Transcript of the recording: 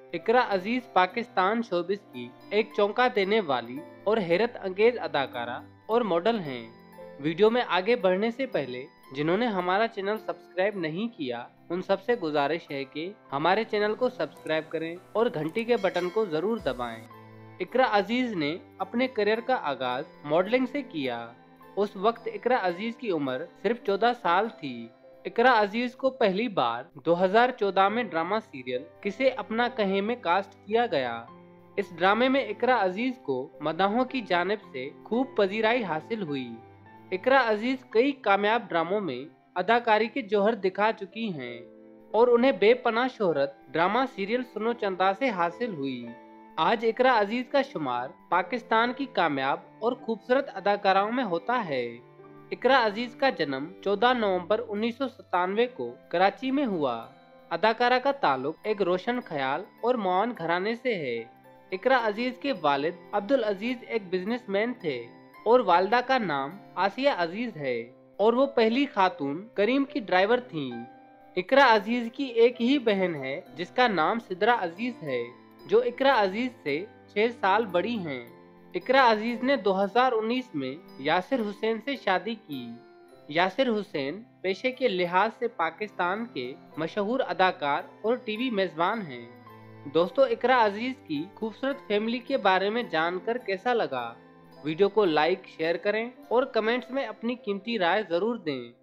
इकरा अजीज Pakistan showbiz की एक चौंका देने वाली और हैरत अंगेज अदाकारा और मॉडल हैं। वीडियो में आगे बढ़ने से पहले जिन्होंने हमारा चैनल सब्सक्राइब नहीं किया उन सबसे गुजारिश है कि हमारे चैनल को सब्सक्राइब करें और घंटी के बटन को जरूर दबाएं। इकरा अजीज ने अपने करियर का आगाज मॉडलिंग से किया। उस वक्त इकरा अजीज की उम्र सिर्फ 14 साल थी। इकरा अजीज को पहली बार 2014 में ड्रामा सीरियल किसे अपना कहे में कास्ट किया गया। इस ड्रामे में इकरा अजीज को मदाहों की जानिब से खूब पजीराई हासिल हुई। इकरा अजीज कई कामयाब ड्रामों में अदाकारी के जौहर दिखा चुकी हैं और उन्हें बेपनाह शोहरत ड्रामा सीरियल सुनो चंदा से हासिल हुई। आज इकरा अजीज का शुमार पाकिस्तान की कामयाब और खूबसूरत अदाकाराओं में होता है। इकरा अजीज का जन्म 14 नवंबर 1997 को कराची में हुआ। अदाकारा का ताल्लुक एक रोशन ख्याल और मौन घराने से है। इकरा अजीज के वालिद अब्दुल अजीज एक बिजनेसमैन थे और वालदा का नाम आसिया अजीज है और वो पहली खातून करीम की ड्राइवर थीं। इकरा अजीज की एक ही बहन है जिसका नाम सिद्रा अजीज है, जो इकरा अजीज से 6 साल बड़ी हैं। इकरा अजीज ने 2019 में यासिर हुसैन से शादी की। यासिर हुसैन पेशे के लिहाज से पाकिस्तान के मशहूर अदाकार और टीवी मेजबान हैं। दोस्तों, इकरा अजीज की खूबसूरत फैमिली के बारे में जानकर कैसा लगा? वीडियो को लाइक शेयर करें और कमेंट्स में अपनी कीमती राय जरूर दें।